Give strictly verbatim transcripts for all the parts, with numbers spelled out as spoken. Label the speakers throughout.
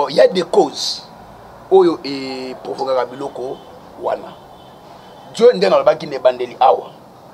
Speaker 1: il y a des causes oyo et provoquer biloko wana. Dieu n'est dans le bas qui n'est bandeli awa.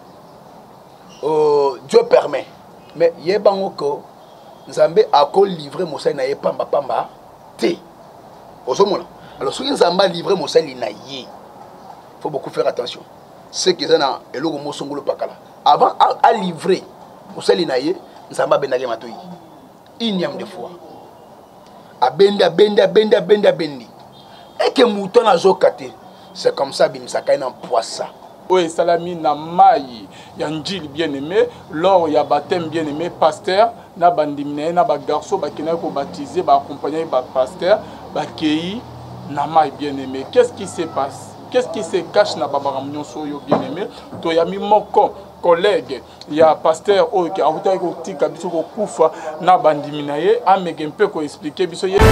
Speaker 1: Euh, Dieu permet. Mais il y a bango ko Nzambe a ko livré Moussa na ye pamba pamba te. Osomona. Alors si Nzamba livré Moussa na ye, faut beaucoup faire attention. Ce qui est na eloko mosongolo pakala. Avant à livrer Moussa na ye, Nzamba benage matoyi. Inyam de fois. Abendi abendi abendi abendi abendi. Et que mouton a zokate. C'est comme ça bimsaka na poissa.
Speaker 2: Oui, salami na maï, yanjil bien-aimé, lors ya baptême bien-aimé, pasteur, na bandimine, na ba garçon, ba kena ko baptisé, ba accompagné ba pasteur, ba kei na maï bien-aimé. Qu'est-ce qui se passe? Qu'est-ce qui se cache na babaramnion soyo bien-aimé? To ya mi moko collègue, ya pasteur o ki avuta ko tika biso ko kufa na bandimine ye, ameke un peu ko expliquer biso ye.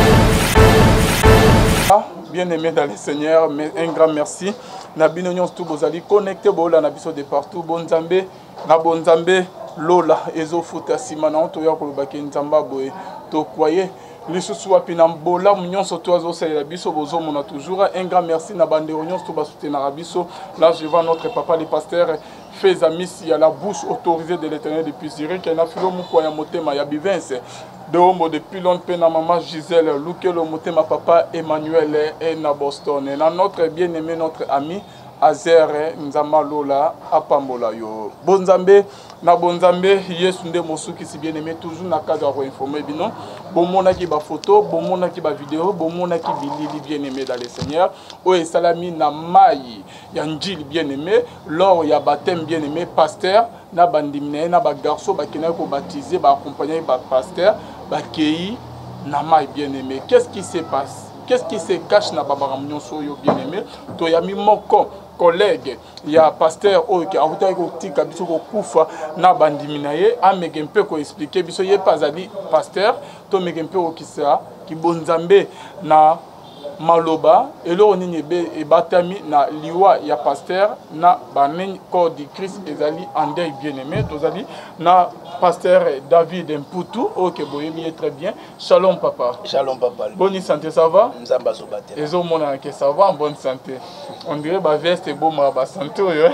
Speaker 2: Bien-aimé dans le Seigneur, mais un grand merci. Nabino nyons tout bozali connecté bola nabiso de partout bonzambe na bonzambe lola ezo futa simana to ya ko baki nzamba boye to croyez lisusu wapi na bola nyonso to azo sala biso bozo mona toujours un grand merci na bande nyons to basoutenir biso. Là je vois notre papa le pasteur fait amis à la bouche autorisée de l'Éternel depuis Syrie qui na filo mukwa ya motema ya bivince de homo depuis longtemps na maman Gisèle Lukelo motema papa Emmanuel et na Boston et na notre bien-aimé notre ami Azere Nzamba Lola Apambola yo bonzambe na bonzambe Yesu nde mosuki si bien-aimé toujours na cadre à informer bino bomona ki ba photo bomona ki ba vidéo bomona ki bilili bien-aimé dans le Seigneur o et salami na maï yanjil bien-aimé lors ya baptême bien-aimé pasteur na bandimine na ba garçon ba kena ko baptisé ba accompagné ba pasteur ba kei na maï bien-aimé. Qu'est-ce qui se passe? Qu'est-ce qui se cache na babaramnion soyo bien-aimé? To ya mi moko collègue, il y a pasteur qui a voulu tika biso ko kufa na bandimina ye, ameke un peu ko expliquer biso ye pas ali pasteur, to meke un peu ko kisa ki bonzambe na maloba elo nini be e batami na liwa ya pasteur na banen corps du Christ ezali andai bien-aimé tozali na pasteur David Mputu OK boyemi très bien. Shalom papa.
Speaker 1: Shalom papa.
Speaker 2: Bonne santé, ça va?
Speaker 1: Nzamba zo batela.
Speaker 2: Ezo mona que ça va en bonne santé. On dirait ba veste bon ma ba santé yo.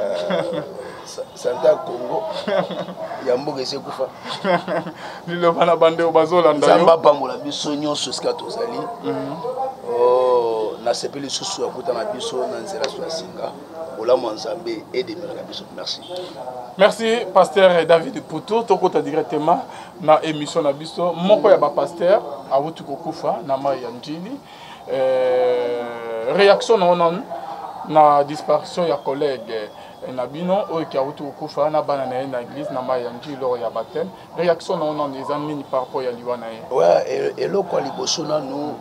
Speaker 1: Santa Congo. Yamboke se kufa.
Speaker 2: Lilo bana bande o bazolanda yo.
Speaker 1: Nzamba pambola biso nyonso ska tozali. Oh, na sepeli susu akuta na biso na nzela so singa. Ola Nzambe et de biso. Merci.
Speaker 2: Merci pasteur David Poutou tokota directement na émission na biso moko ya ba pasteur awutu kokufa na mai ya njili. Euh réaction na onan na disparition ya collègue na bino oyo ki awutu kokufa na bana na na église na mai ya njili lors ya baptême. Réaction na onan les amis par rapport ya liwana ye.
Speaker 1: Ouais, et lo kwa liboso na nous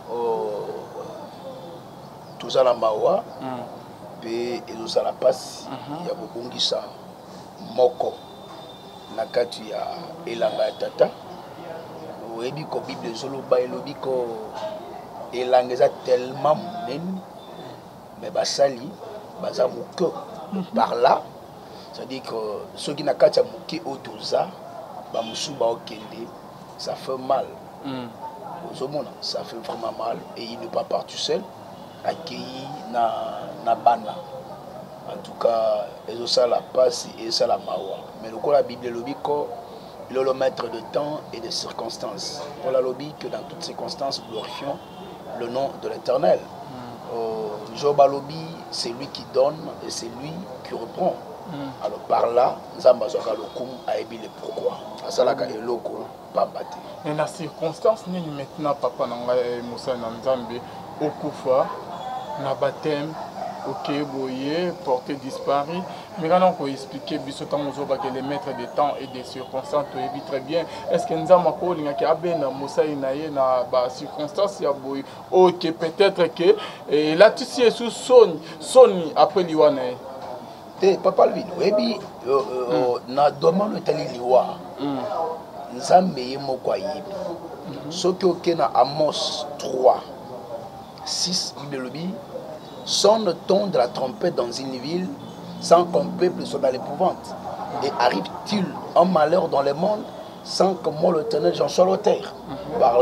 Speaker 1: tous à la mawa pe ezosala pasi ya kobongisa moko na kati ya elanga ya tata oyebi ko bible ezoloba elobi ko elanga eza tellement monene mais basali baza moke par là c'est-à-dire que soki na kati ya moke oyo toza bamosusu baokende ça fait mal ozomona ça fait vraiment mal et il ne peut pas partir seul accueilli na na bana en tout cas et ça la passe et ça la mawa mais le quoi la Bible lobi ko il est le maître de temps et de circonstances pour la lobby que dans toutes circonstances glorifions le nom de l'Éternel. mm. Job lobby c'est lui qui donne et c'est lui qui reprend. mm. Alors par là nzamba zoka lokum a ebi le pourquoi asalaka eloko pambate
Speaker 2: et la circonstance ni maintenant papa nanga Moussa na Nzambe okufa na baptême OK boye porté disparu mais quand on peut expliquer biso tant ozoba que les maîtres de temps et des circonstances to ebi très bien est-ce que nzamba ko linga ki abena Moussa inaye na ba circonstances ya boye OK peut-être que et là tu sais sous son soni après liwana
Speaker 1: te papa lui ebi na demande tali liwa nzambe ye moko ayebi soki okena Amos trois six Bible sonne-t-on de la trompette dans une ville sans qu'un peuple soit dans l'épouvante? Et arrive-t-il un malheur dans le monde sans que moi l'Éternel j'en sois l'auteur? Par là,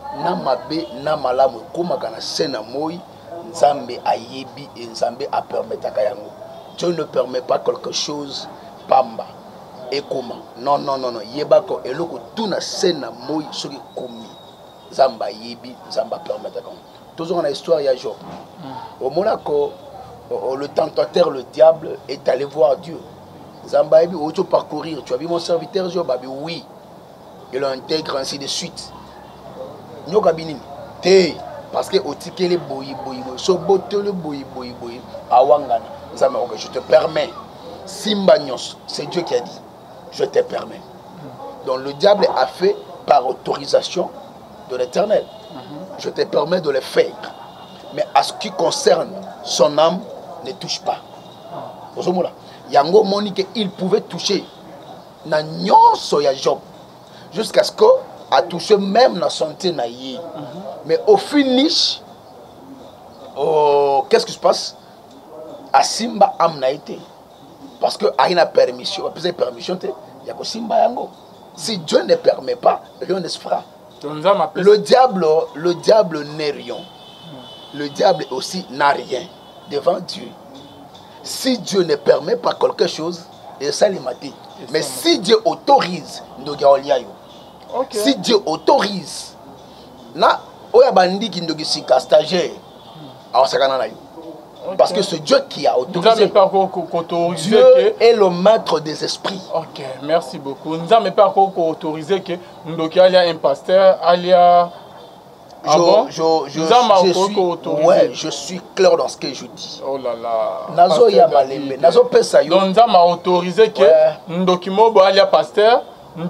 Speaker 1: na mabe na malamu komaka na sena moi nzambe ayebi et nzambe a permetaka yango. Dieu ne permet pas quelque chose pamba et comment. Non non non non yebako eloko tout na sena moi soki komi nzambe ayebi nzambe a permetaka yango. Toujours dans l'histoire il y a Job. Au Monaco le tentateur le diable est allé voir Dieu. Nzambe ayebi auto parcourir. Tu as vu mon serviteur Job? Abi oui. Il intègre ainsi de suite. Nyoka binini te parce que otike le boyi boyi boyi so bote le boyi boyi boyi awangana nzambe ok je te permets simba nyos c'est Dieu qui a dit je te permets. Donc le diable a fait par autorisation de l'Éternel. Mm-hmm. Je te permets de le faire, mais à ce qui concerne son âme ne touche pas. Ozomula yango monique il pouvait toucher na nyonso ya Job jusqu'à ce que a touché même la santé naïe. Mm-hmm. Mais au finish, oh, qu'est-ce qui se passe? A Simba am naïté. Parce que a une permission, a permission, il y a que Simba yango. Si Dieu ne permet pas, rien ne se fera. Le diable, le diable n'est rien. Le diable aussi n'a rien devant Dieu. Si Dieu ne permet pas quelque chose, et ça les maté. Mais si Dieu autorise, nous gaoliayo. Okay. Si Dieu autorise, na oya bandi ki ndoki sika stagiaire, awasakana na yo. Parce que c'est Dieu qui a autorisé. Dieu est le maître des esprits.
Speaker 2: Ok, merci beaucoup. Nous n'avons pas autorisé que ndoki alia un pasteur, alia.
Speaker 1: Je, ah bon? je, je, je, suis, ouais, je suis clair dans ce que je dis.
Speaker 2: Oh là là.
Speaker 1: Nazo ya malembe, nazo pesa yo.
Speaker 2: Donc nous avons autorisé que ndoki mobo alia pasteur.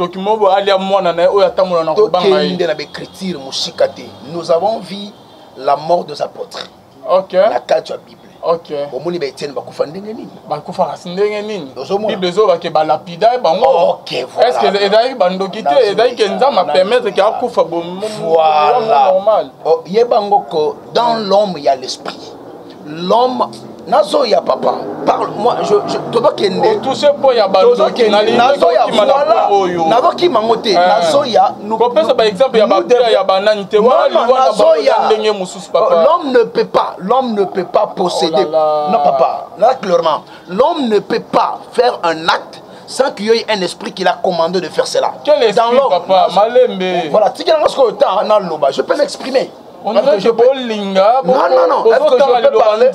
Speaker 1: Nous avons vu la mort des apôtres.
Speaker 2: Ok.
Speaker 1: La carte de la Bible.
Speaker 2: Ok.
Speaker 1: Au monde Etienne bakufa ndenge nini?
Speaker 2: Bakufa ndenge nini? Bible zo ba ke ba lapida bango.
Speaker 1: Ok, voilà.
Speaker 2: Est-ce que ezali bandoki te ezali ke nzama permettre que akufa bo
Speaker 1: normal. Oh, yebango ko dans l'homme il y a l'esprit. L'homme nazo ya papa parle moi je je toba kende
Speaker 2: tout ce po ya bandoki na
Speaker 1: nazo ya voilà nazo ki mangote nazo ya
Speaker 2: nous pesa par exemple ya ba ya banani te wala
Speaker 1: nazo ya ndenge mususu papa. L'homme ne peut pas l'homme ne peut pas posséder oh non papa là clairement l'homme ne peut pas faire un acte sans qu'il y ait un esprit qui l'a commandé de faire cela.
Speaker 2: Quel esprit papa malembe
Speaker 1: voilà tu sais lorsque temps dans loba je peux m'exprimer.
Speaker 2: On dirait que je peux linga.
Speaker 1: Non, non, non. Est-ce que je peux parler?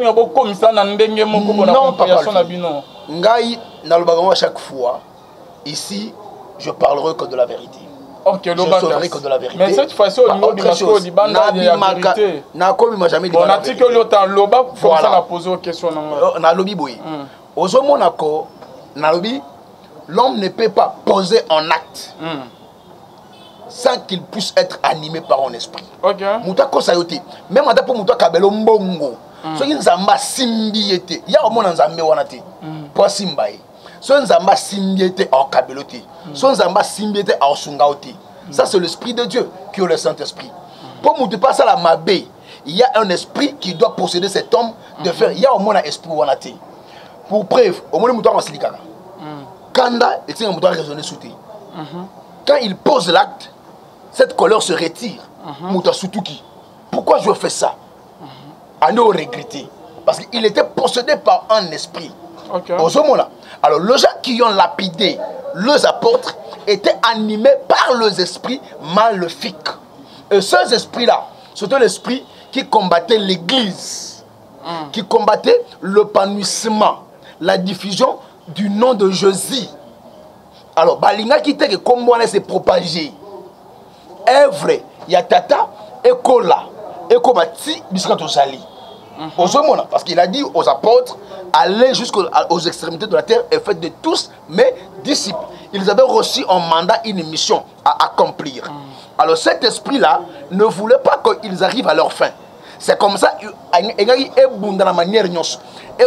Speaker 2: Non, papa.
Speaker 1: Ngai, à chaque fois, ici, je parlerai que de la vérité.
Speaker 2: Ok,
Speaker 1: je sauverai que de la vérité.
Speaker 2: Mais cette fois-ci, au niveau du Masco, il y a la vérité.
Speaker 1: Nakomi m'a jamais dit
Speaker 2: la vérité. On a dit que l'autre loba, comme ça, on a posé aux questions.
Speaker 1: On a lobby boy. Aux hommes, Monaco, l'homme ne peut pas poser un acte sans qu'il puisse être animé par un esprit.
Speaker 2: Ok.
Speaker 1: Mouta kosayote. Même à pour mouta kabelo mbongo. So yin zamba simbiete. Ya omo na nzambe wanate. Po simbaye. So nzamba simbiete en kabelote. So nzamba simbiete en sungaote. Ça c'est l'esprit de Dieu qui est le Saint-Esprit. Pour mouta pas ça la mabé. Il y a un esprit qui doit posséder cet homme de faire. Il y a au moins un esprit wanate. Pour preuve, au moins mouta wasilikana. Kanda et tiens mouta raisonner sous terre. Quand il pose l'acte, cette colère se retire. Mouta Sutuki. Pourquoi je fais ça? À nous regretter. Parce qu'il était possédé par un esprit.
Speaker 2: Okay.
Speaker 1: Au moment-là. Alors, les gens qui ont lapidé les apôtres étaient animés par les esprits maléfiques. Et ces esprits-là, c'était l'esprit qui combattait l'église, mm. qui combattait l'épanouissement, la diffusion du nom de Jésus. Alors, Balinga qui était que comme on s'est propagé. Est vrai, il y a Tata et Kola et Komati Biskatosali. Parce qu'il a dit aux apôtres, allez jusqu'aux extrémités de la terre et faites de tous mes disciples. Ils avaient reçu un mandat, une mission à accomplir. Alors cet esprit-là ne voulait pas qu'ils arrivent à leur fin. C'est comme ça, de la manière et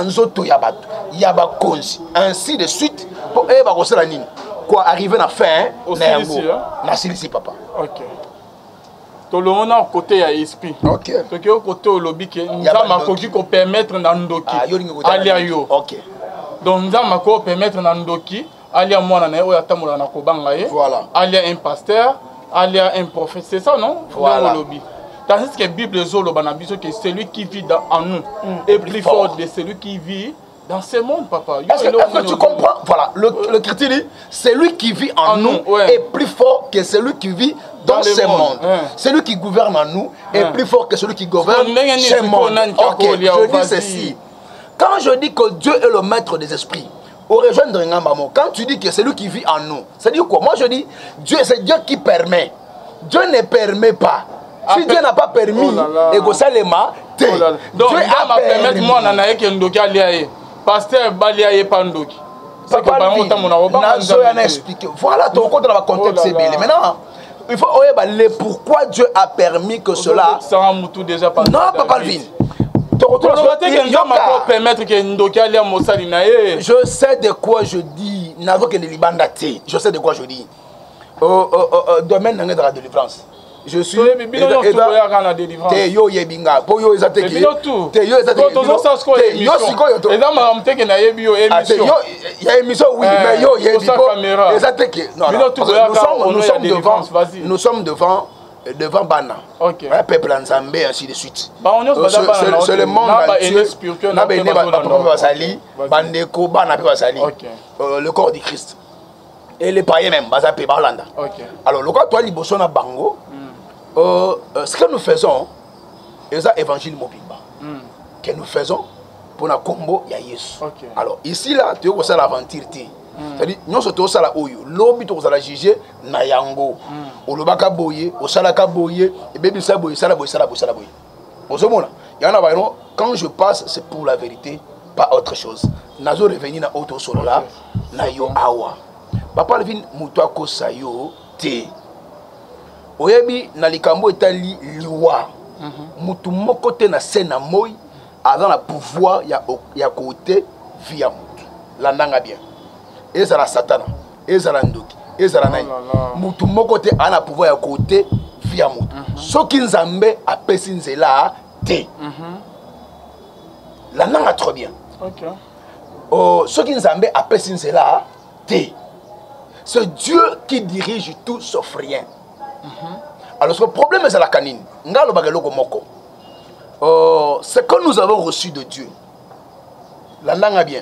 Speaker 1: ainsi de suite, pour quoi arriver à la fin, ici, papa.
Speaker 2: Ok. Tout le monde a un côté à l'esprit.
Speaker 1: Ok.
Speaker 2: Tout le côté au lobby qui nous a permettre d'andoki. Alia yo.
Speaker 1: Ok.
Speaker 2: Donc nous avons permettre d'andoki. Alia moi na yo yatamula na kobanga ye.
Speaker 1: Voilà.
Speaker 2: Alia un pasteur. Alia un prophète, c'est ça non?
Speaker 1: Voilà.
Speaker 2: Tandis que la Bible dit que celui qui vit dans, en nous mm. est plus fort de celui qui vit dans ce monde, papa.
Speaker 1: Est-ce que, est que tu comprends? Voilà, le, euh, le chrétien dit, celui qui vit en, en nous, nous ouais. est plus fort que celui qui vit dans, dans ce monde. monde. Hein. Celui qui gouverne en nous hein. est plus fort que celui qui gouverne ce monde. Ok, je dis ceci. Quand je dis que Dieu est le maître des esprits, au rejoindre Ngambamo, quand tu dis que c'est lui qui vit en nous, c'est dire quoi? Moi je dis, Dieu, c'est Dieu qui permet. Dieu ne permet pas. Si Dieu n'a pas permis, et que ça les m'a, Dieu a permis.
Speaker 2: Moi, on a que Ndoki aliaye. Pasteur Baliaye Pandoki.
Speaker 1: C'est que Nazo a expliqué. Voilà ton compte dans le contexte c'est bien. Maintenant, il faut oyer pourquoi Dieu a permis que cela. Non, Papa Alvin. Je sais de quoi je dis. Je sais de quoi je dis. Domaine de la délivrance. Je suis yo yebinga po yo ezate ki te yo ezate ki yo sikoyo to eza ma mteke na yebi yo émission yo ya émission oui mais yo yebi po ezate ki non nous sommes devant nous sommes devant devant Bana OK un peuple nzambe ainsi de suite c'est le monde entier na bene ba basali bandeko bana pe basali le corps du Christ et les païens même baza pe balanda alors le quoi toi liboso na bango Euh, euh, ce que nous faisons, c'est l'évangile mobimba mm. que nous faisons pour la combo ya Yesu. Okay. Alors ici là, tu vois ça l'aventure ti. C'est-à-dire nous sommes ça là oyo, lobi to ça la juger na yango. O lobaka boye, o sala ka boye, et bébé ça boye, ça la boye, ça la boye, ça la boye. Au moment il y en a pas non, quand je passe c'est pour la vérité, pas autre chose. Nazo revenir na auto solo là, na yo awa. Papa Levin mutwa ko sayo te. Oyebi na likambo etali liwa mutu moko te na sena moi aza na pouvoir ya ya côté via mutu landanga bien ezala satana ezala ndoki ezala nai mutu moko te ana pouvoir ya côté via mutu soki nzambe apesi nzela te landanga trop bien OK oh soki nzambe apesi nzela te c'est Dieu qui dirige tout sauf rien. Mm-hmm. Alors, le problème c'est la canine. Euh, ce que nous avons reçu de Dieu, la langue a bien.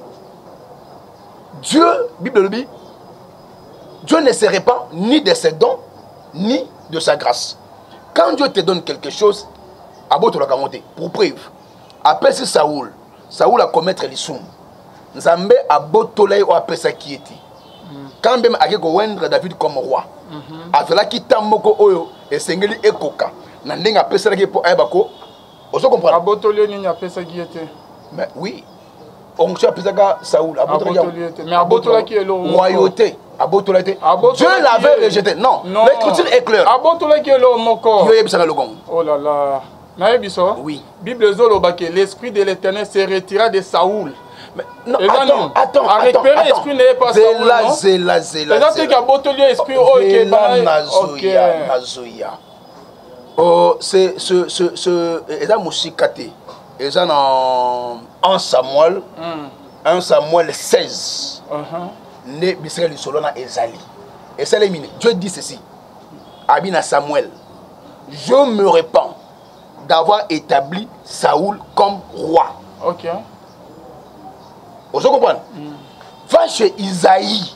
Speaker 1: Dieu, Bible le dit, Dieu ne se répand ni de ses dons, ni de sa grâce. Quand Dieu te donne quelque chose, pour preuve, après c'est Saoul, Saoul a commettre les soums. Nzambe a botolé ou après ça qui était. Quand même a wendre David comme roi. Afela ki tamoko oyo esengeli ekoka. Na ndenga pesa ki po ayebako. Oso comprendre.
Speaker 2: Abotolé ni a pesa qui était.
Speaker 1: Mais oui. On cherche pesa ka Saoul, abotolé.
Speaker 2: Mais abotolé qui est le
Speaker 1: royauté. Abotolé. Dieu l'avait rejeté. Non. L'écriture est claire.
Speaker 2: Abotolé qui est le moko.
Speaker 1: Yo yebisa le gong.
Speaker 2: Oh là là. Na yebiso?
Speaker 1: Oui.
Speaker 2: Bible zolo ba que l'esprit de l'Éternel se retira de Saoul.
Speaker 1: Mais non, attends, attends,
Speaker 2: à récupérer l'esprit n'est pas ça.
Speaker 1: Zéla, zéla, zéla.
Speaker 2: C'est-à-dire qu'il y a botolier esprit au
Speaker 1: Zéla, nazoya, nazoya. Oh, c'est ce, ce, ce, et là, Moussicate, et ça dans un Samuel, un Samuel seize, né Bisraël du Solona et Zali. Et ça les mine. Dieu dit ceci, Abina Samuel, je me répands d'avoir établi Saoul comme roi.
Speaker 2: Ok.
Speaker 1: Vous comprenez? Mm. Va chez Isaïe.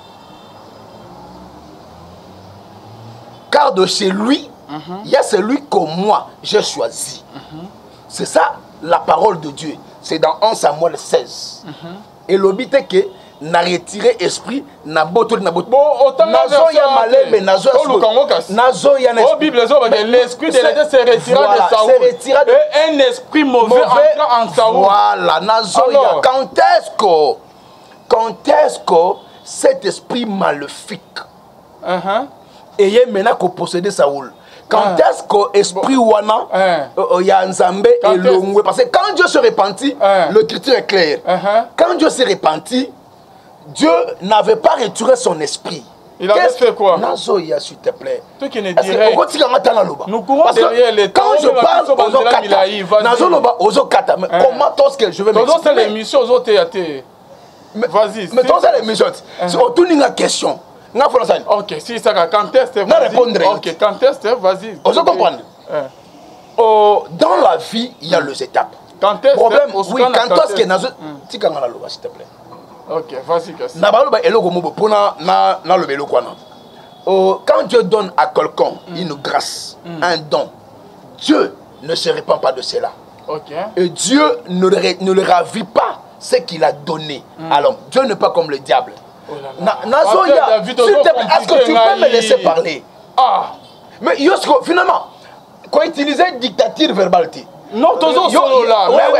Speaker 1: Car de chez lui, il mm-hmm. y a celui que moi j'ai choisi. Mm-hmm. C'est ça la parole de Dieu. C'est dans un Samuel seize. Mm-hmm. Et le but est que n'a retiré esprit, n'a boto, n'a boto.
Speaker 2: Bon, autant
Speaker 1: nazo ya malebe, nazo ya nazo ya
Speaker 2: esprit. Oh Bible, l'esprit de l'Éternel se retira de Saoul. Et un esprit mauvais entra en Saoul.
Speaker 1: Voilà, nazo ya. Quand est-ce que, quand est-ce que cet esprit maléfique et il maintenant qu'on possédait Saoul? Quand uh-huh. est-ce que l'esprit wana uh-huh. y a Nzambe et l'ongwe? Parce que quand Dieu se repentit, uh-huh. le Christ est clair. Uh-huh. Quand Dieu se repentit, Dieu n'avait pas retiré son esprit.
Speaker 2: Il avait fait quoi?
Speaker 1: Nazoya, s'il te plaît.
Speaker 2: Tout qui ne dirait.
Speaker 1: Nous courons derrière les temps. Quand je parle aux Okata, Nazoloba, aux Okata, mais comment est-ce que je vais m'exprimer?
Speaker 2: C'est l'émission aux Okata. Vas-y.
Speaker 1: Mais dans l'émission, c'est autour d'une question. Nga fona ça.
Speaker 2: OK, si ça quand est
Speaker 1: Na répondre.
Speaker 2: OK, quand est vas-y.
Speaker 1: Vous comprenez? Oh, dans la vie, il y a les étapes.
Speaker 2: Quand est
Speaker 1: problème oui, quand est-ce que nazo tika ngana loba s'il te plaît.
Speaker 2: OK, vas-y kasi.
Speaker 1: Na baloba eloko mobo pona na na lobelo kwana. Oh, quand Dieu donne à quelqu'un une grâce, un don, Dieu ne se répand pas de cela.
Speaker 2: OK.
Speaker 1: Et Dieu ne le, ne le ravit pas ce qu'il a donné à l'homme. Dieu n'est pas comme le diable.
Speaker 2: Oh
Speaker 1: est-ce que tu peux me laisser parler?
Speaker 2: Ah.
Speaker 1: Mais Yosko, finalement, quand il utilisait dictature verbale,
Speaker 2: non, toujours solo là. Mais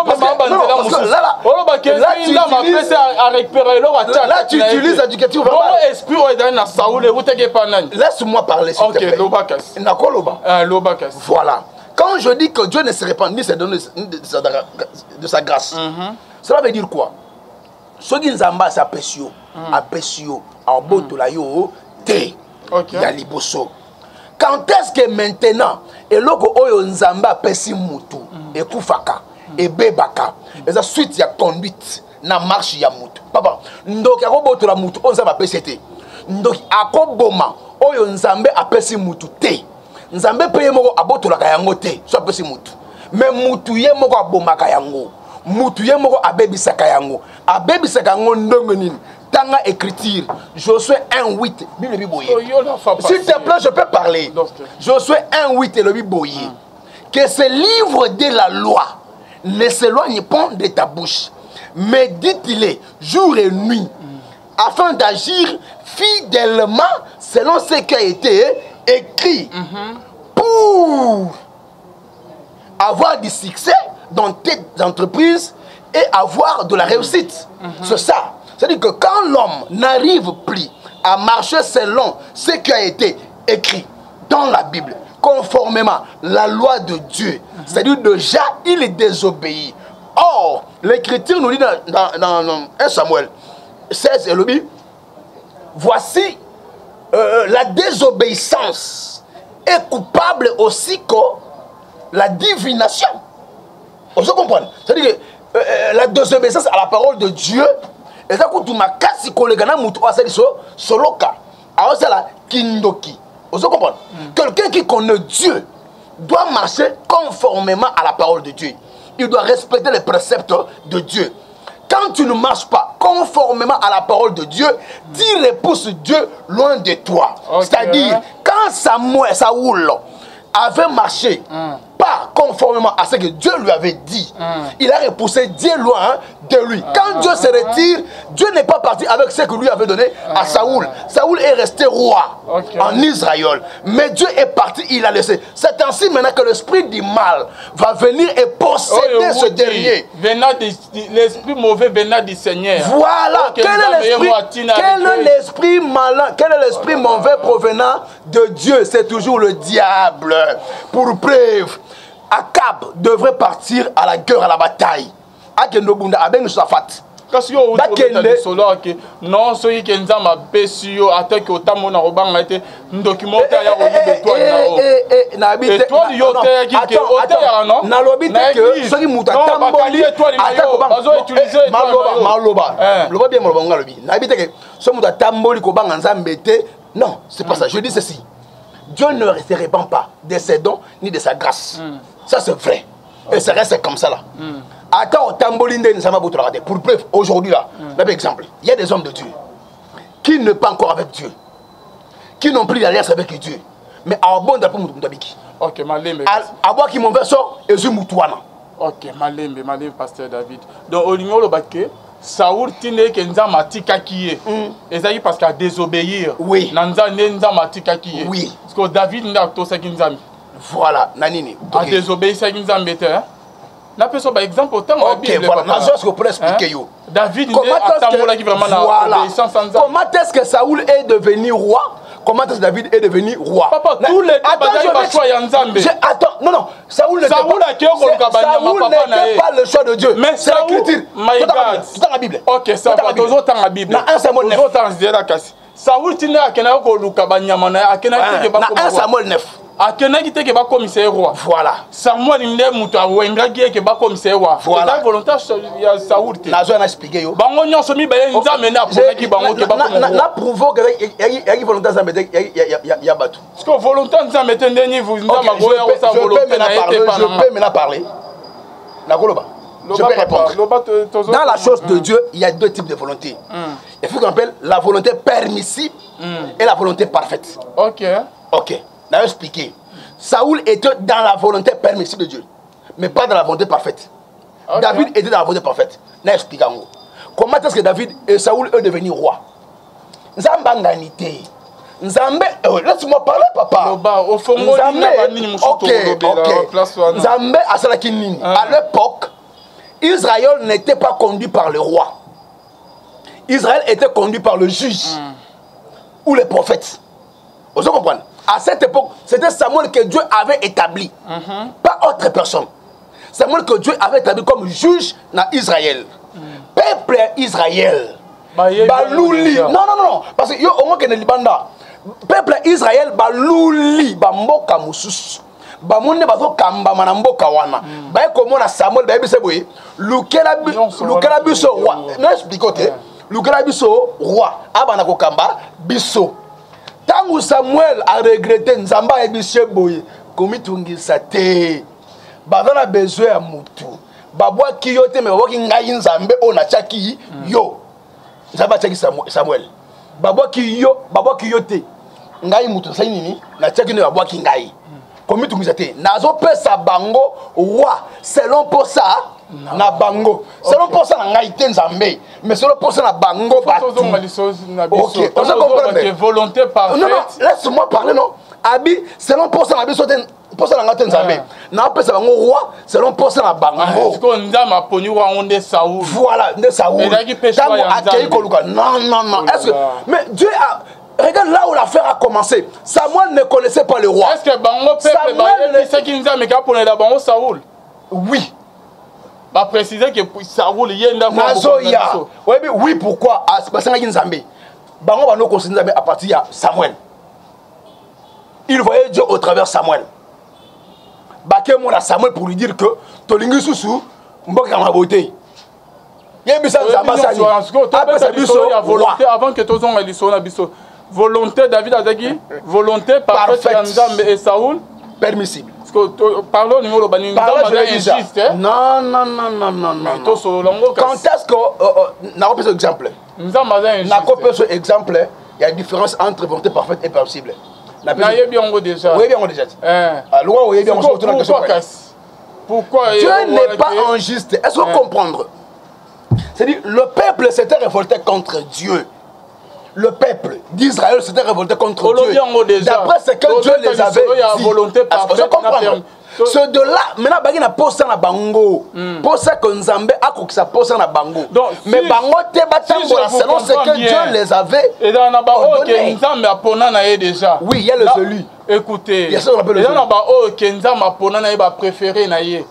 Speaker 1: là, tu utilises la dictature verbale. Laisse-moi parler, s'il te plaît.
Speaker 2: Ok,
Speaker 1: voilà. Quand je dis que Dieu ne se répand ni se donne de sa grâce, cela veut dire quoi? Ceux qui nous ambassent à Pessio, à Pessio, à Botolayo, T, Yaliboso. Quand est-ce que maintenant, et loko oyo nzamba pesi mutu, et kufaka, et bebaka, et ça suite ya conduite, na marche ya mutu. Papa, ndoki akoboto la mutu, on zamba pesi te. Ndoki akoboma, oyo nzambe apesi mutu te. Nzambe peye moko aboto la kayango te, so apesi mutu. Mais mutu ye moko aboma kayango. Mutu ye moko abebisa kayango. Abebisa kayango ndongo nini. Dans l'écriture, Josué un huit, s'il te plaît, je peux parler. Josué un huit et le Biboye. Que ce livre de la loi ne s'éloigne pas de ta bouche, mais dit-il jour et nuit, afin d'agir fidèlement selon ce qui a été écrit, pour avoir du succès dans tes entreprises et avoir de la réussite. C'est ça. C'est-à-dire que quand l'homme n'arrive plus à marcher selon ce qui a été écrit dans la Bible, conformément à la loi de Dieu, mm-hmm. c'est-à-dire déjà, il est désobéi. Or, l'Écriture nous dit dans, dans, dans, dans un Samuel seize, elle dit, voici euh, la désobéissance est coupable aussi que la divination. Vous comprenez? C'est-à-dire que euh, la désobéissance à la parole de Dieu, et ça coûte ma casse collègue mutu asali so soloka alors c'est la kindoki. Vous comprenez? Quelqu'un qui connaît Dieu doit marcher conformément à la parole de Dieu. Il doit respecter les préceptes de Dieu. Quand tu ne marches pas conformément à la parole de Dieu, tu repousses Dieu loin de toi. Okay. C'est-à-dire quand Samuel Saoul avait marché mm. pas conformément à ce que Dieu lui avait dit, mm. il a repoussé Dieu loin de lui. Mm. Quand Dieu se retire, Dieu n'est pas parti avec ce que lui avait donné mm. à Saoul. Saoul est resté roi okay. en Israël. Mais Dieu est parti, il a laissé. C'est ainsi maintenant que l'esprit du mal va venir et posséder oh, ce dernier.
Speaker 2: L'esprit mauvais venant du Seigneur.
Speaker 1: Voilà. Okay. Quel est l'esprit malin, quel est l'esprit mauvais provenant de Dieu? C'est toujours le diable. Pour preuve, Akab devrait partir à la guerre, à la bataille. Akendobunda avec Safat.
Speaker 2: Parce que non, ceux qui ont ma besio attaque au tamona robanga était un documentaire ya de toi na et toi yo te qui que hôtel non
Speaker 1: na lobite que ceux qui muta tamboli attaque bazo utiliser maloba maloba loba bien maloba ngalobi na bite que ceux muta tamboli ko banga nzambete non c'est pas ça je dis ceci. Dieu ne se répand pas de ses dons ni de sa grâce. Mm. Ça c'est vrai. Okay. Et ça reste comme ça là. Attends, mm. pour preuve, aujourd'hui là, mm. par exemple, il y a des hommes de Dieu qui ne pas encore avec Dieu, qui n'ont plus d'alliance avec Dieu, mais à bon d'après Moutoubiki.
Speaker 2: Ok, malembe.
Speaker 1: À voir qui m'ont fait ça, et je Moutouana.
Speaker 2: Ok, malembe, malembe, pasteur David. Donc, au ligne, le baquet. Saoul tine ke nzama tika kiye. Ezali parce qu'à désobéir.
Speaker 1: Oui.
Speaker 2: Nanza ne nzama tika kiye.
Speaker 1: Oui.
Speaker 2: Parce que David n'a to sa kinzami.
Speaker 1: Voilà, nanini.
Speaker 2: À désobéir sa kinzami te. Na peso par exemple autant la
Speaker 1: Bible. OK, voilà, je vais vous expliquer yo.
Speaker 2: David ne atamola qui vraiment
Speaker 1: na obéissance sans ça. Comment est-ce que Saoul est devenu roi? Comment est-ce que David est devenu roi?
Speaker 2: Papa, tous les
Speaker 1: attends, non, non. Saoul n'était pas le choix de Dieu.
Speaker 2: Mais
Speaker 1: c'est l'écriture.
Speaker 2: My God.
Speaker 1: C'est dans la Bible.
Speaker 2: Ok, ça va. Tous autant la Bible.
Speaker 1: un Samuel neuf.
Speaker 2: Saoul tine akena ko luka banyama na akena
Speaker 1: tike ba ko. un Samuel neuf.
Speaker 2: akenaki te ke ba commissaire roi.
Speaker 1: Voilà.
Speaker 2: Samuel nde muto awengaki ke ba commissaire roi.
Speaker 1: Voilà.
Speaker 2: La volonté ya Saoul te.
Speaker 1: Nazo na expliquer yo.
Speaker 2: Bango nyonso mi baye nzambe na ponaki bango ke ba ko.
Speaker 1: Na prouvo que yaki volonté nzambe te ya batu.
Speaker 2: Parce que volonté nzambe te ndeni vous nzamba goya ko sa volonté na été pas.
Speaker 1: Je peux maintenant parler. Na koloba. Je peux répondre. Dans la chose de Dieu, il y a deux types de volonté. Il faut qu'on appelle la volonté permissible et la volonté parfaite.
Speaker 2: Ok.
Speaker 1: Ok. On va expliquer. Saoul était dans la volonté permissible de Dieu, mais pas dans la volonté parfaite. Okay. David était dans la volonté parfaite. On va expliquer. Comment est-ce que David et Saoul sont devenus rois? Nzambanganité. Nzambe, laisse-moi parler, papa. Nzambe, ok, ok. Nzambe, à l'époque, Israël n'était pas conduit par le roi. Israël était conduit par le juge mm. ou le prophète. Vous comprenez? À cette époque, c'était Samuel que Dieu avait établi, mm-hmm. pas autre personne. Samuel que Dieu avait établi comme juge dans Israël. Mm. Peuple Israël. Bah, Balouli. Non, non, non, parce que yo au moins que ne libanda. Peuple Israël Balouli, Bamboka Musus. Bamunde bazo kamba manamboka wana. Ba komona Samuel ba bise boye. Lukela lukela biso roi. Non expliquote. Lukela biso roi. Abana ko kamba biso. Tangu Samuel a regretté Nzamba e biso boye. Komitungisa te. Bazana besoin ya mutu. Babwa kiyote me babwa ngai Nzambe ona chaki yo. Nzamba chaki Samuel. Babwa kiyo, babwa kiyote. Ngai mutu sai nini? Na chaki no babwa ngai. Comme tu disais, nazo pesa bango wa selon pour ça na bango selon pour ça na ngaité nzambe mais selon pour ça na bango batu. OK, on se comprend.
Speaker 2: Volonté parfaite.
Speaker 1: Non, non, laisse-moi parler non. Abi selon pour ça na biso pour ça na ngaité nzambe. Na pesa bango roi selon pour ça na bango.
Speaker 2: Est-ce que nzama poni wa onde Saoul.
Speaker 1: Voilà, de Saoul. Tango akei koluka. Non, non, non. Est-ce que mais Dieu a regarde là où l'affaire a commencé. Samuel ne connaissait pas le roi.
Speaker 2: Est-ce que Bango peuple Samuel c'est qui nous a mis qu'à pour la Bango Saoul?
Speaker 1: Oui.
Speaker 2: Bah préciser que Saoul il y a une dame.
Speaker 1: Oui, oui, pourquoi? Parce que Nzambe. Bango va nous considérer Nzambe à partir de Samuel. Il voyait Dieu au travers Samuel. Baké mon à Samuel pour lui dire que Tolingi Soussou mboka ma beauté. Il y a bisa Nzamba sani. Après ça biso volonté
Speaker 2: avant que tous on ait na biso. Volonté David Azaki, volonté parfaite Nzambe et Saoul
Speaker 1: permissible.
Speaker 2: Parce que parlons au niveau de Bani Nzamba injuste.
Speaker 1: Non non non non non non. Quand est-ce que n'a pas exemple?
Speaker 2: Nzamba injuste.
Speaker 1: N'a pas exemple, il y a une différence entre volonté parfaite et permissible.
Speaker 2: N'a pas bien déjà.
Speaker 1: Oui bien déjà. Eh. Loi oui bien on se la question.
Speaker 2: Pourquoi
Speaker 1: Dieu n'est pas injuste. Est-ce que comprendre? C'est-à-dire, le peuple s'était révolté contre Dieu. Le peuple d'Israël s'était révolté contre Dieu. D'après ce que Dieu les avait dit. Est-ce que je comprends? Ce de là, maintenant, il y a un ça na bango. Pour ça que Nzambe a coupé ça pour ça na bango. Mais bango te batambo selon ce que Dieu les avait ordonné.
Speaker 2: Nzambe apona na ye déjà.
Speaker 1: Oui, il y a le celui.
Speaker 2: Écoutez. Il y a ça qu'on appelle le celui. Il y a Nzambe apona na ye ba préféré na ye.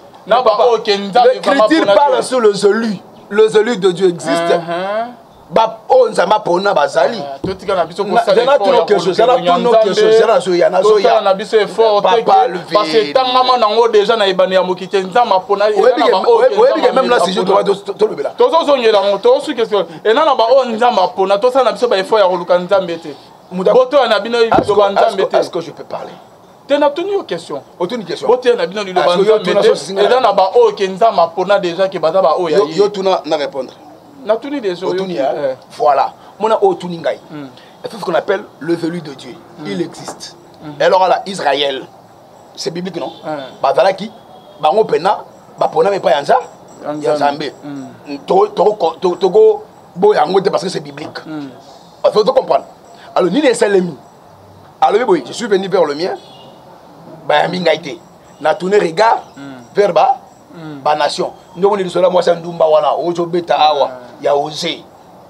Speaker 1: L'écriture parle sur le celui. Le zélu de Dieu existe. Bah, oh, ça m'a pour na bazali.
Speaker 2: Tout ce qu'on a besoin
Speaker 1: pour ça. C'est là tout nos quelque chose. C'est là tout nos quelque chose. C'est là ce y a na zoya.
Speaker 2: On a besoin fort. Papa le fait. Parce que tant maman nango déjà na ibani ya mokite nzama pona.
Speaker 1: Oui, oui, même là si je dois to le bela.
Speaker 2: To zo zo ngela ngo to su question. Et na na ba o nzama pona to ça na biso ba effort ya roluka nzambe te. Boto na bino lo nzambe te.
Speaker 1: Est-ce que je peux parler?
Speaker 2: Tu as tenu une question.
Speaker 1: Tu as une question.
Speaker 2: Tu as une question. Et là, on a aucun nzama pona déjà qui bata ba oya.
Speaker 1: Yo tu na na répondre.
Speaker 2: Na tuni déjà.
Speaker 1: Voilà. Mona o tuni ngai. C'est ce qu'on appelle le velu de Dieu. Il existe. Et alors là Israël, c'est biblique non? Ba zala ki ba ngo pena ba pona me pa yanza. Yanzambe. To to to go bo yango parce que c'est biblique. Il faut comprendre. Alors ni les salemi. Alors oui, je suis venu vers le mien. Bah mingaité. Na tourné regard vers bas ba nation. Nous on est cela moi c'est ndumba wana ojo beta awa ya osé.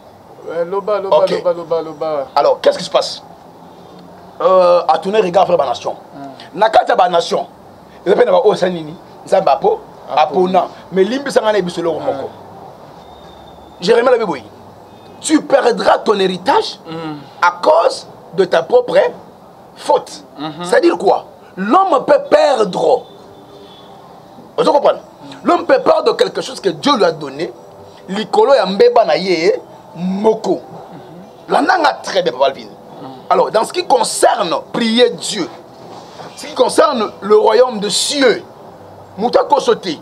Speaker 2: Loba loba loba loba loba.
Speaker 1: Alors qu'est-ce qui se passe? Euh à tourner regard vers ba nation. Na kata ba nation. Il peut na ba osanini, nzamba po apona mais limbi sanga na bisolo moko. Jérémie la biboyi. Tu perdras ton héritage à cause de ta propre faute. Mm-hmm. C'est-à-dire quoi? l'homme peut perdre. Vous comprenez? L'homme peut perdre quelque chose que Dieu lui a donné. L'icolo ya mbeba na ye moko. La nanga très bien, Papa Alvin. Alors, dans ce qui concerne prier Dieu, ce qui concerne le royaume de cieux, Mouta Kosote,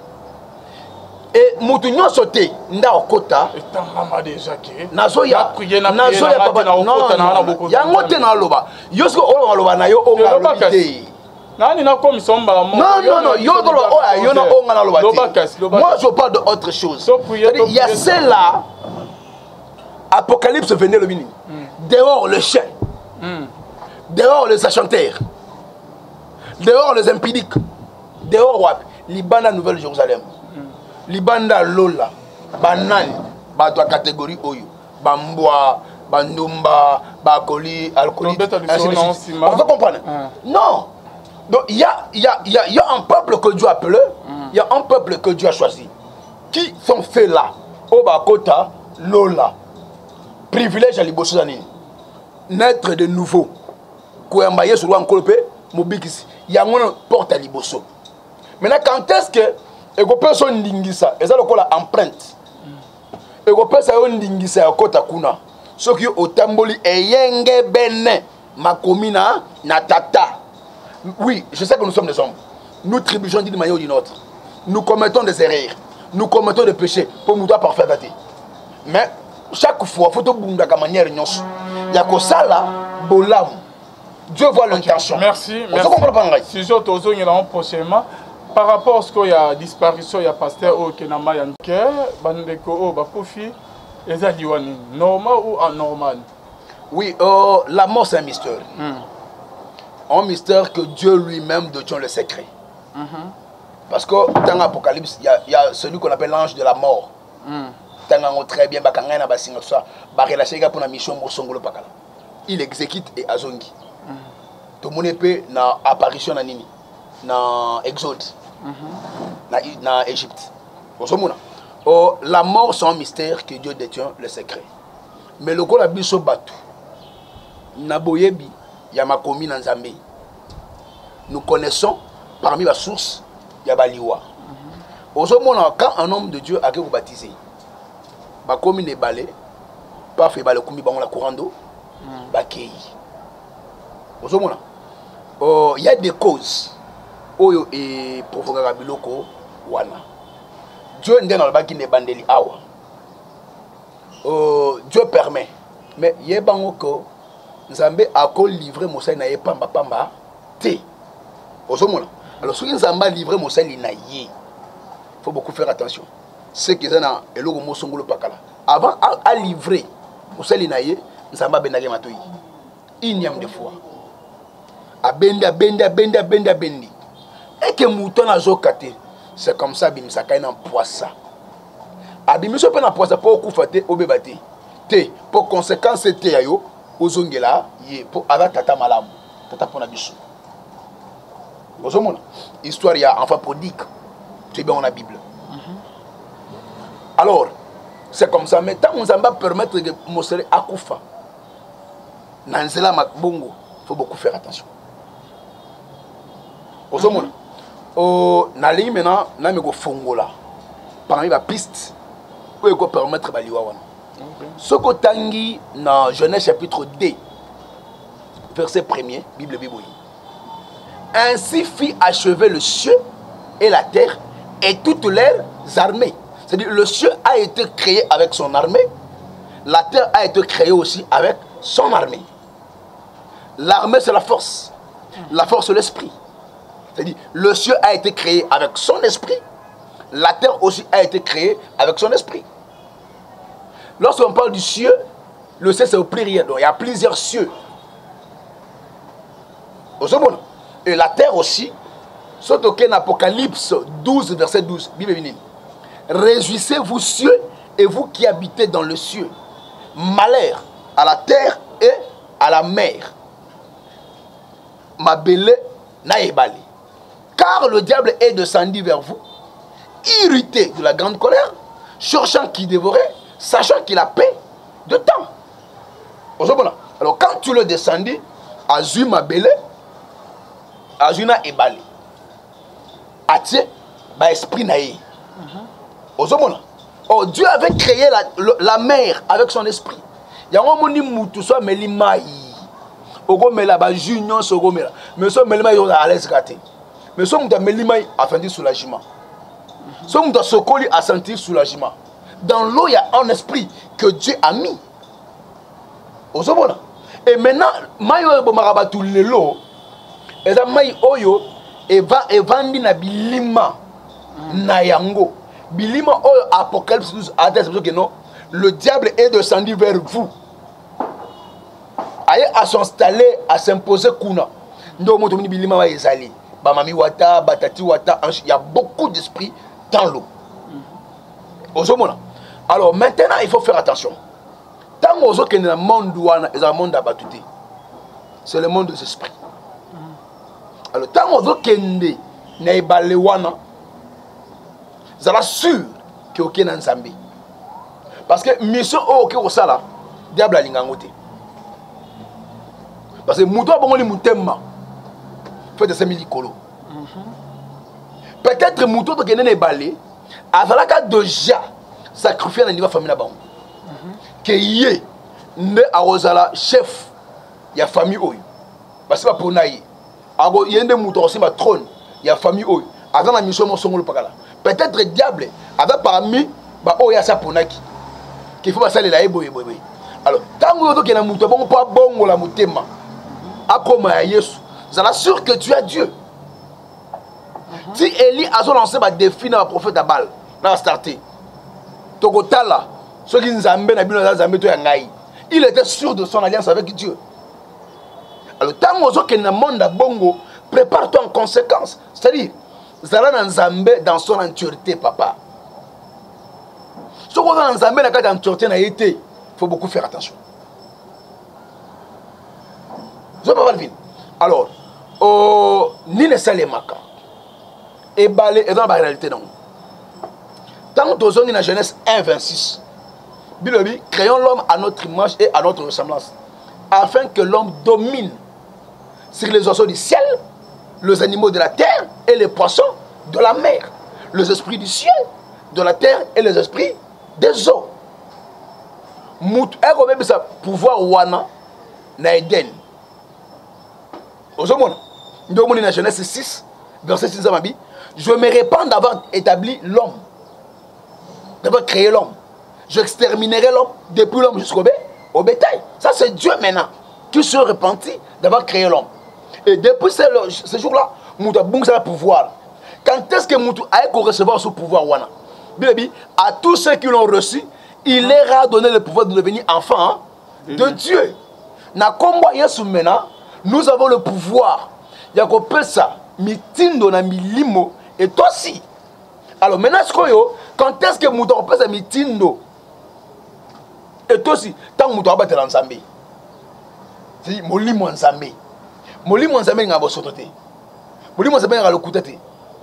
Speaker 1: et Moutounion sauté, Nda Okota,
Speaker 2: et ta maman déjà qui
Speaker 1: Nazoya, Nazoya Papa, non, non, Yangote na loba, Yosko Olo loba na yo onga lobite.
Speaker 2: Non, non,
Speaker 1: non, yo na onga na loba. Moi, je parle d'autre chose. Il y a celle-là, Apocalypse venait le mini. Dehors le chien, dehors les achantaires, dehors les impidiques, dehors Wap, Libana Nouvelle-Jérusalem. Libanda Lola, Banani, Bato catégorie Oyo, Bamboa, Bandumba, Bakoli, Alcooli. On peut comprendre? Non. Donc il y a, y, a, y, a, y a un peuple que Dieu a appelé, il y a un peuple que Dieu a choisi. Qui sont faits là? Obakota, Lola. Privilège à l'Ibosozani. Naître de nouveau. Kouembaye sur l'Ankolpe, Mobikisi. Il y a une porte à l'Iboso. Maintenant, quand est-ce que et que personne n'ingisa et ça le la empreinte et que personne n'ingisa à kota kuna ce qui au tamboli et yenge bene makomina natata. Oui, je sais que nous sommes des hommes, nous trébuchons d'une manière ou d'une autre, nous commettons des erreurs, nous commettons des péchés pour nous doit parfaire dater, mais chaque fois faut to bunda ka manière nyos ya ko sala bolam. Dieu voit l'intention.
Speaker 2: Merci, merci. Si je t'ose y prochainement. Par rapport à ce qu'il y a disparition, il y a pasteur au Kenama Yanke, Bandeko au Bakofi, et ça normal ou anormal?
Speaker 1: Oui, euh, la mort c'est un mystère. Mm. Un mystère que Dieu lui-même détient le secret. Mm -hmm. Parce que dans l'Apocalypse, il y, y a celui qu'on appelle l'ange de la mort. Mm. Très bien, il exécute et azongi. Tout le monde peut na apparition na nini. Dans Exode, dans mm -hmm. Égypte. Oh, la mort, c'est un mystère que Dieu détient le secret. Mais le gars biso batu, naboyebi, yamakomi nanzambe. Nous connaissons parmi la source yabaliwa. Aujourd'hui, quand un homme de Dieu a été baptisé, bakomi ne balé, pas fait balé komi bango la courando, bakei. Aujourd'hui, oh, il y a des causes. Oyo et provoquera biloko wana. Dieu n'est dans le bas qui n'est bandeli awa. Dieu permet. Mais yebango ko Nzambe a ko livré Moussa na ye pamba pamba te. Ozomona. Alors si Nzamba livré Moussa li na ye. Faut beaucoup faire attention. C'est que ça na eloko mosongolo pakala. Avant à livrer Moussa li na ye, Nzamba benage matoyi. Inyam de fois. Abendi abendi abendi abendi abendi. Et que mouton a zokate, c'est comme ça bimisa kaina poissa. Abimiso pe na poissa pour kufate obebate. Te pour conséquence te ayo ozongela ye pour ava tata malamu. Tata pona biso. Bozomona. Histoire ya enfant prodigue. C'est bien dans la Bible. Mm -hmm. Alors, c'est comme ça mais tant Nzamba permettre que Mosele akufa. Nanzela makbongo, faut beaucoup faire attention. Bozomona. Oh, nali maintenant na me go fongola parmi la piste pour ko permettre baliwa wana. Ce que tangi na Genèse chapitre deux verset premier Bible Bible. Ainsi fit achever le ciel et la terre et toutes leurs armées. C'est-à-dire le ciel a été créé avec son armée, la terre a été créée aussi avec son armée. L'armée c'est la force. La force c'est l'esprit. C'est-à-dire, le ciel a été créé avec son esprit, la terre aussi a été créée avec son esprit. Lorsqu'on parle du ciel, le ciel c'est au pluriel, donc il y a plusieurs cieux. Et la terre aussi, surtout qu'en Apocalypse douze, verset douze, Bible bénie. Réjouissez-vous cieux et vous qui habitez dans le ciel. Malheur à la terre et à la mer. Ma belle naïbali. Car le diable est descendu vers vous, irrité de la grande colère, cherchant qui dévorait, sachant qu'il a paix de temps. Alors quand tu le descendis, Azuma Belé, Azuna et Balé. Atie, bah esprit naïe. Ozomona. Oh, Dieu avait créé la, la mer avec son esprit. Il y a un moment où tout soit melimaï. Ogo mela ba junior sogo mela. Mais so melimaï on a à l'aise gâté. Mais so muta melimaï a fait du soulagement. So muta sokoli a senti soulagement. Dans l'eau il y a un esprit que Dieu a mis. Ozomona. Et maintenant mayo bo marabatu lelo. Et ça maï oyo et va et vandi na bilima na yango. Bilima oyo Apocalypse douze atteste que non, le diable est descendu vers vous. Aye à s'installer, à s'imposer kuna. Ndo moto mini bilima wa ezali. Ba mami wata, batati wata, il y a beaucoup d'esprits dans l'eau. Ozomona. Alors maintenant il faut faire attention. Tant ozo que dans le monde wana, est un monde abattuté. C'est le monde des esprits. Alors tant ozo kende na ibale wana, ça va sûr que aucun Nzambe. Parce que mission ok au sala, diable a lingangote. Parce que mouto bon li mutema. Fait de cinq mille kolo. Peut-être mouto to kene na balé, avant ka déjà sacrifier na niveau famille na bango. Que yé ne arosala chef ya famille oyo. Parce que pas pour naï. Abo yende mouto aussi ma trône, ya famille oyo. Avant la mission mon songolo pakala. Peut-être le diable avait parmi bah oh ya sa ponaki qu'il faut passer la ebo ebo. Alors tant que tu es na muto bon pas bon la mutema akoma Yesu ça assure que tu es Dieu. Si Élie a lancé ba défi na prophète Abal na starter tokotala ceux qui nzambe na bino nzambe to ya ngai il était sûr de son alliance avec Dieu. Alors tant que na monde bongo prépare-toi en conséquence, c'est-à-dire Zala Nzambe dans son entièreté, papa. Ce qu'on a Nzambe dans son entièreté, il faut beaucoup faire attention. Je peux pas le dire. Alors, oh, ni ne sait les maka. Et balé est dans la réalité non. Tant que nous sommes dans la Genèse un vingt-six, Bilobi, créons l'homme à notre image et à notre ressemblance, afin que l'homme domine sur les oiseaux du ciel, les animaux de la terre et les poissons de la mer, les esprits du ciel, de la terre et les esprits des eaux. Mout eko même sa pouvoir wana na Eden. Ozomona. Ndo moni na Genèse six verset six amabi, je me répands d'avoir établi l'homme, d'avoir créé l'homme. Je exterminerai l'homme depuis l'homme jusqu'au bé, au bétail. Ça c'est Dieu maintenant qui se repentit d'avoir créé l'homme. Et depuis ce, ce jour-là, Moutou a le pouvoir. Quand est-ce que Moutou a recevoir ce pouvoir wana? À tous ceux qui l'ont reçu, il leur a donné le pouvoir de devenir enfants hein, de mmh. Dieu. Na kombo Yesu mena, nous avons le pouvoir. Yako pesa mitindo na milimo et toi aussi. Alors maintenant quand est-ce que Moutou a pesa mitindo et toi aussi, tant Moutou a battu l'ensemble. C'est molimo ensemble. Molimo nzambe ngabo sotote. Molimo nzambe ngalo kutete.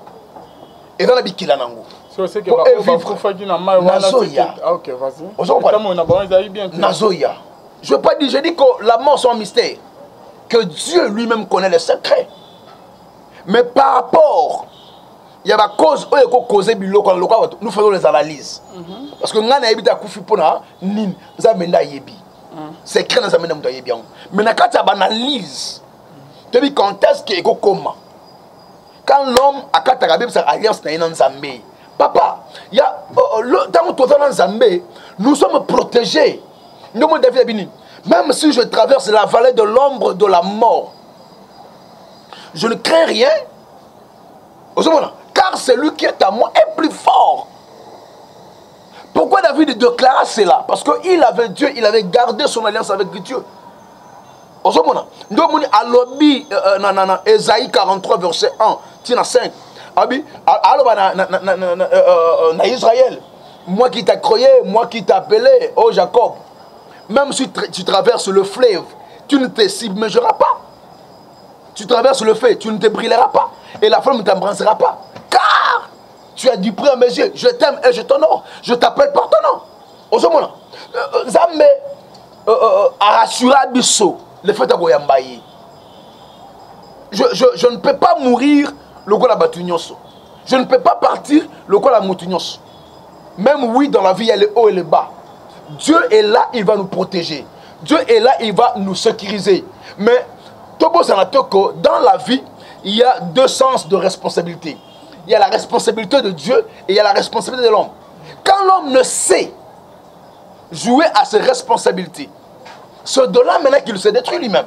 Speaker 1: Et dans la bikila nango.
Speaker 2: C'est que ba kufa ki na mai wana.
Speaker 1: Ah
Speaker 2: OK, vas-y.
Speaker 1: Nazoya. Je veux pas dire, je dis que la mort c'est un mystère que Dieu lui-même connaît les secrets. Mais par rapport il y a la cause oyo ko causer biloko na lokwa nous faisons les analyses. Parce que ngana yebita kufi pona nin nzambe nda yebi. Secret na nzambe nda yebi. Mais na kati ya analyse tu dis quand est-ce qu'il est comment? Quand l'homme a kataka sa alliance na Nzambe. Papa, il y a dans notre Nzambe, nous sommes protégés. Même si je traverse la vallée de l'ombre de la mort, je ne crains rien. Car celui qui est à moi est plus fort. Pourquoi David déclara cela? Parce qu'il avait Dieu, il avait gardé son alliance avec Dieu. Osomona ndomoni alobi na na na Ésaïe quarante-trois verset un tina cinq abi aloba na na na na Israël, moi qui t'a créé, moi qui t'ai appelé, oh Jacob, même si tu traverses le fleuve, tu ne te submergeras pas. Tu traverses le feu, tu ne te brûleras pas et la flamme ne t'embrassera pas, car tu as du prix à mes yeux. Je t'aime et je t'honore, je t'appelle par ton nom. Osomona Nzambe a rassuré Bisso le fait de Goyambaye. je, je, je ne peux pas mourir le gola batunyoso. Je ne peux pas partir le gola moutunyoso. Même oui, dans la vie, il y a le haut et le bas. Dieu est là, il va nous protéger. Dieu est là, il va nous sécuriser. Mais dans la vie, il y a deux sens de responsabilité. Il y a la responsabilité de Dieu et il y a la responsabilité de l'homme. Quand l'homme ne sait jouer à ses responsabilités, c'est de là maintenant qu'il se détruit lui-même.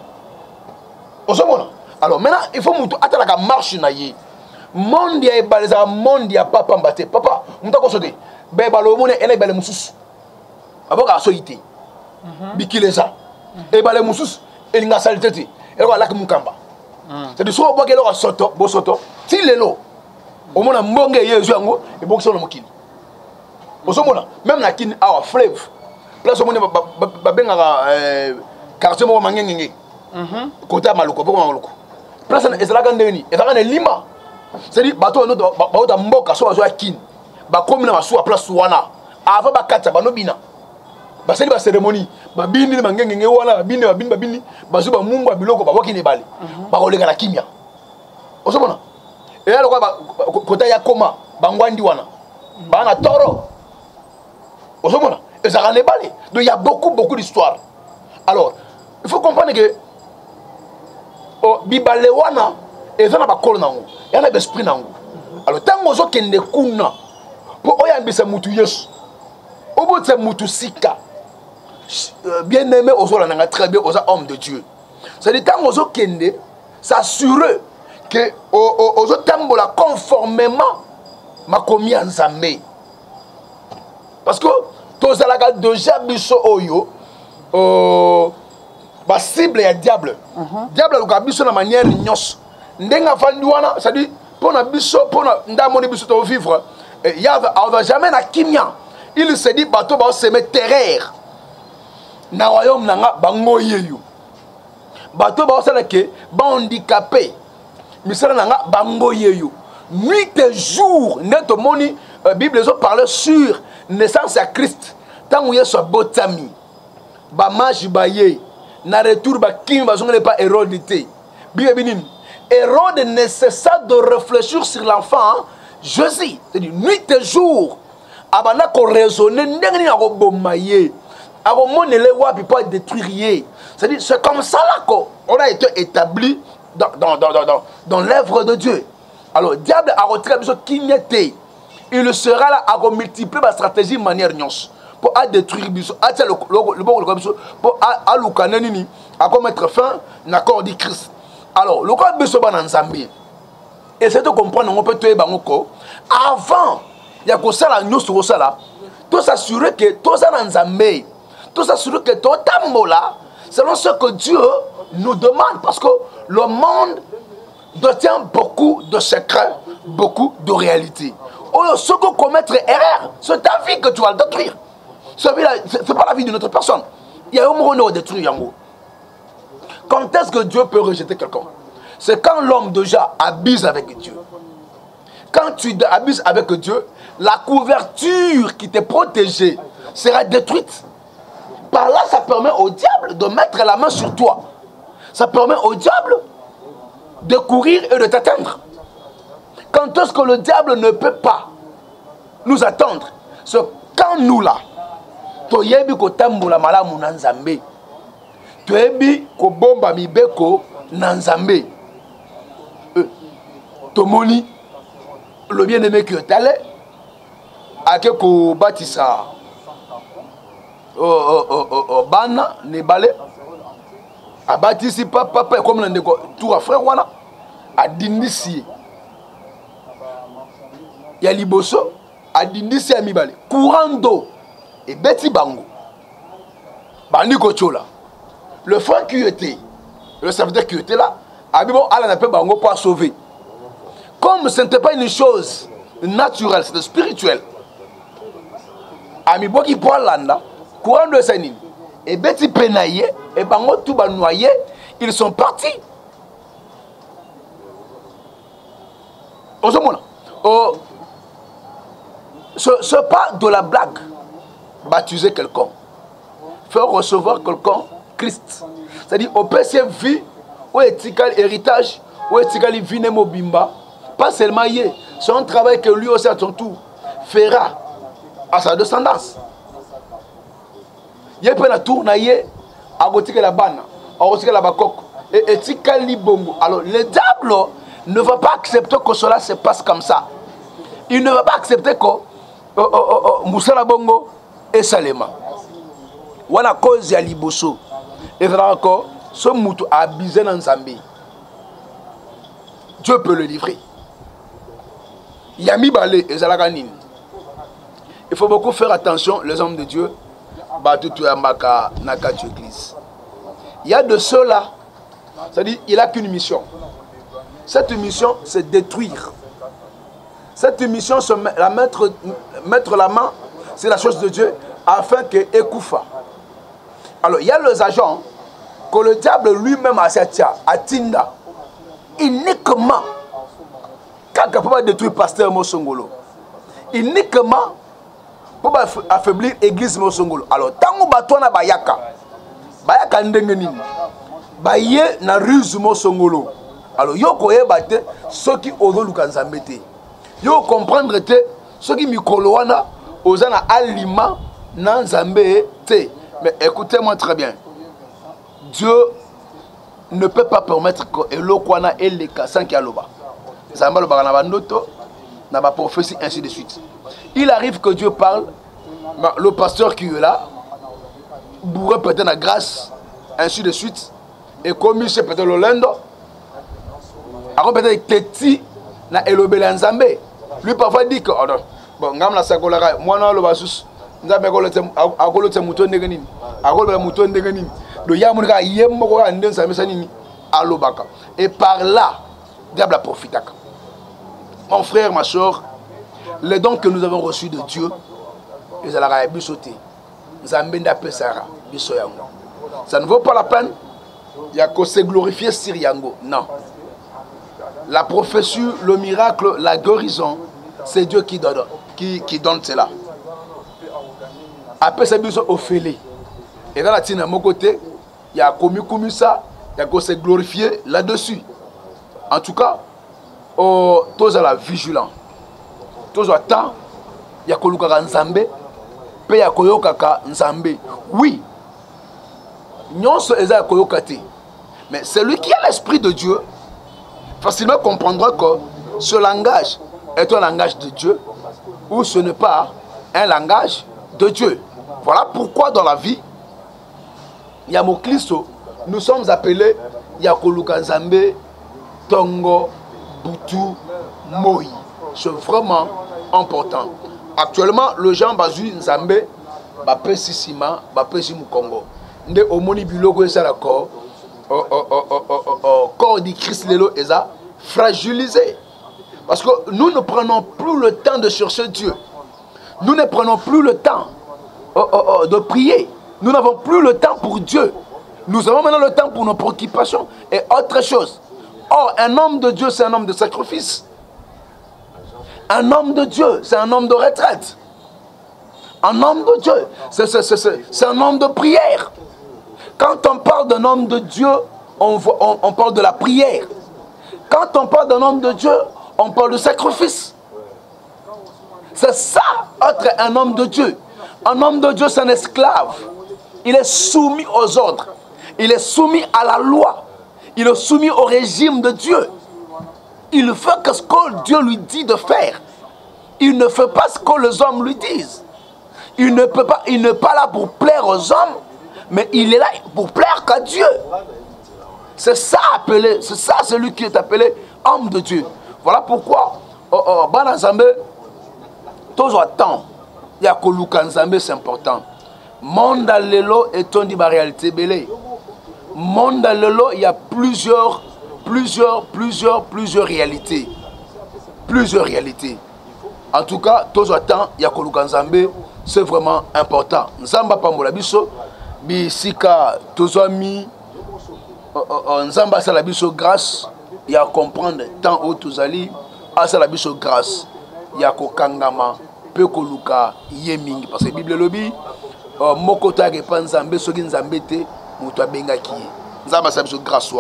Speaker 1: Alors maintenant, il faut attendre la marche. Monde ya baleza monde ya papa mbate papa mutako sote be balo mone ene bale mususu aboka soyite bikileza e bale mususu elinga salitete e ko alaka mukamba c'est de so boke lo soto bo soto ti lelo o mona mbonge yezu yango e bokso no mukili oso mona même na kini awa fleuve place o mone ba benga euh quartier mo mangengenge mhm kota maluko boko maluko place na ezalaka ndeni ezalaka na lima. C'est-à-dire, bateau no ba mboka so bazo kin ba komi na masu a place wana avant ba kata ba no bina ba seli ba cérémonie ba bindi mangengenge wana ba bindi ba bindi ba bindi bazo ba mumba biloko ba wakine bale ba kolega na kimia osomona et là ba kota ya koma ba ngwandi wana ba na toro osomona et ça rend balé. Donc il y a beaucoup beaucoup d'histoires. Alors il faut comprendre que oh bibale wana et ça n'a pas collé nango. Il y a l'esprit nango. Alors tant que vous kende kuna pour oyambisa mutu yesu. Obo tse mutu sika. Bien aimé ozola nanga très bien aux hommes de Dieu. C'est-à-dire tant que vous kende s'assurer que aux tambola conformément ma commis en Zambé. Parce que tous à la déjà biso oyo euh ba cible ya diable. Diable le biso na manière nyos. Ndenga fanduana, c'est-à-dire pour na biso pour na ndamoni biso to vivre, il y a on va jamais na kimia. Il se dit bateau ba se mettre terreur. Na royaume nanga bango yeyu. Bateau ba sala ke ba handicapé. Misala nanga bango yeyu. Nuit et jour, net moni Bible les parle sur naissance à Christ. Tant où il y a ce botami. Ba magi ba ye. Na retour ba kim ba zongé pas hérodité. Bible binim. Hérode nécessaire de réfléchir sur l'enfant Jésus. C'est-à-dire nuit et jour. Abana ko raisonner ndengni ako bomaye. Ako monele wapi pas détruire. C'est-à-dire c'est comme ça là qu'on a été établi dans dans dans dans dans l'œuvre de Dieu. Alors diable a retiré biso kinyete. Il sera là à multiplier la stratégie de manière nyons pour à détruire biso. À le le bon le biso pour à à lukaneni à mettre fin à corps du Christ. Alors, le cas de Soban en Zambie, et c'est de comprendre, on peut te bangoko. Avant, il y a que ça la news sur ça là, tout s'assurer que tout ça en Zambie, tout s'assurer que tout tambola, selon ce que Dieu nous demande, parce que le monde détient beaucoup de secrets, beaucoup de réalités. Oh, ce que commettre erreur, c'est ta vie que tu vas le détruire. Ce n'est pas la vie de notre personne. Il y a un moment où détruire Yango. Quand est-ce que Dieu peut rejeter quelqu'un? C'est quand l'homme déjà abuse avec Dieu. Quand tu abuses avec Dieu, la couverture qui t'est protégée sera détruite. Par là, ça permet au diable de mettre la main sur toi. Ça permet au diable de courir et de t'atteindre. Quand est-ce que le diable ne peut pas nous attendre? C'est quand nous là, toyebi ko tambola malamu na Nzambe. Toyebi ko bomba mibeko na Nzambe. Tomoni le bien-aimé qui est allé à ko batisa bana ne balé a batisi papa papa comme le ndeko tout à frère wana a dindisi ya liboso a dindisi ya mibale courant d'eau et beti bango bandi ko chola le frère qui était le serviteur qui était là a dit bon Allah n'a pas bango pour sauver. Comme ce n'était pas une chose naturelle, c'est spirituel. Ami boki pour landa, courant de Sénine, et beti penaye, et bango tout ba noyé, ils sont partis. Oh, ce n'est pas de la blague, baptiser quelqu'un, faire recevoir quelqu'un, Christ. C'est-à-dire, au P C V, ou étical héritage, ou étical vine mobimba, pas seulement yé, c'est un travail que lui aussi à son tour fera à sa descendance. Yé peut la tourner yé, à gotika la banne, à gotika la bakok, et étical libongo. Alors le diable ne va pas accepter que cela se passe comme ça. Il ne va pas accepter que oh, oh, oh, oh, Moussala Bongo et Salema. Wana cause ya liboso. Et là encore, ce moutou a abusé dans Zambie. Dieu peut le livrer. Yami Balé et Zalaganine. Il faut beaucoup faire attention, les hommes de Dieu. Il y a de ceux-là, c'est-à-dire il n'a qu'une mission. Cette mission, c'est détruire. Cette mission, c'est la mettre, mettre la main, c'est la chose de Dieu, afin que Ekoufa. Alors, il y a les agents que le diable lui-même a Satia, à Tinda, uniquement, quand il peut détruire pasteur Mosongolo, uniquement pour affaiblir l'église Mosongolo. Alors, tant que bateau na bayaka, bayaka ndengenini, baye na ruse Mosongolo. Alors, yoko ye bate, ceux qui ont le kanzambete. Yo comprendre te, ceux qui mikoloana, osana aliment, nan zambé te. Mais écoutez-moi très bien. Dieu ne peut pas permettre que Elokwana et les Kassan qui aloba. Zamba le bagana bandoto, n'a pas prophétie, ainsi de suite. Il arrive que Dieu parle, le pasteur qui est là, bourré peut-être la grâce, ainsi de suite. Et comme il sait peut-être le lendo, alors peut-être Teti na elobela nzambe. Lui parfois dit que, oh non, bon, ngam la sakolara, moi non le basus. Et par là, diable a profité. Mon frère, ma soeur, les dons que nous avons reçus de Dieu, ça ne vaut pas la peine. Il y a que se glorifier sur Yango. Non. La prophétie, le miracle, la guérison, c'est Dieu qui donne, qui, qui donne cela. Après ça, ils ont offert. Et dans la tine à mon côté, il y a commis comme ça, il y a qu'on s'est glorifié là-dessus. En tout cas, oh, tous à la vigilance. Tous à temps, il y a qu'on l'a nzambe, puis il y a qu'on yokaka nzambe. Oui, non c'est ça qu'on yokate. Mais celui qui a l'esprit de Dieu, facilement comprendra que ce langage est un langage de Dieu ou ce n'est pas un langage de Dieu. Voilà pourquoi dans la vie, Yamokliso, nous sommes appelés Yakoluka Nzambe, Tongo, Boutou, Moi. C'est vraiment important. Actuellement, le Jean Bazu Nzambe, Bapé Sissima, Bapé Simukongo. Nde Omoni Bilogo et Salako, corps du Christ Lelo est fragilisé. Parce que nous ne prenons plus le temps de chercher Dieu. Nous ne prenons plus le temps oh, oh, oh, de prier. Nous n'avons plus le temps pour Dieu. Nous avons maintenant le temps pour nos préoccupations et autre chose. Or, un homme de Dieu, c'est un homme de sacrifice. Un homme de Dieu, c'est un homme de retraite. Un homme de Dieu, c'est un homme de prière. Quand on parle d'un homme de Dieu, on, on, on parle de la prière. Quand on parle d'un homme de Dieu, on parle de sacrifice. C'est ça, être un homme de Dieu. Un homme de Dieu, c'est un esclave. Il est soumis aux ordres. Il est soumis à la loi. Il est soumis au régime de Dieu. Il fait que ce que Dieu lui dit de faire. Il ne fait pas ce que les hommes lui disent. Il ne peut pas, il n'est pas là pour plaire aux hommes, mais il est là pour plaire qu'à Dieu. C'est ça appelé, c'est ça celui qui est appelé homme de Dieu. Voilà pourquoi, oh, oh, Banazambe, toujours temps, il y a Koluka Nzambe, c'est important. Monde à l'élo est on dit la réalité belé. Monde à l'élo, il y a plusieurs, plusieurs, plusieurs, plusieurs réalités. Plusieurs réalités. En tout cas, toujours temps, il y a Koluka Nzambe, c'est vraiment important. Nzamba Pambola Biso, Bisika, Tozoami, Nzamba Salabiso grâce, il y a à comprendre tant où Tozali, à Salabiso grâce, il y a Kokangama, Pekoluka, Yeming, parce que la Bible lobby, Mokota Repan Nzambe, Sogi Nzambete, Moutoua Bengaki, Nzamba Salabiso grâce,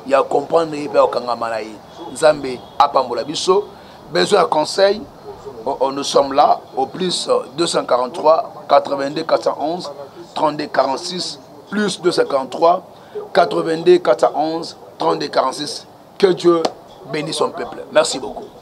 Speaker 1: ya comprendre et bien okangama na ye nzambe apambola biso besoin de conseil nous sommes là au plus deux cent quarante-trois quatre-vingt-deux quatre cent onze trente-deux quarante-six plus deux cent quarante-trois quatre-vingt-deux quatre cent onze trente-deux quarante-six. Que Dieu bénisse son peuple. Merci beaucoup.